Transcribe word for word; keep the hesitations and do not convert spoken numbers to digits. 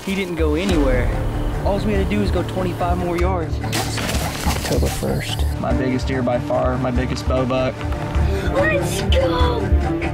He didn't go anywhere. All we had to do is go twenty-five more yards. October first. My biggest deer by far, my biggest bow buck. Let's go!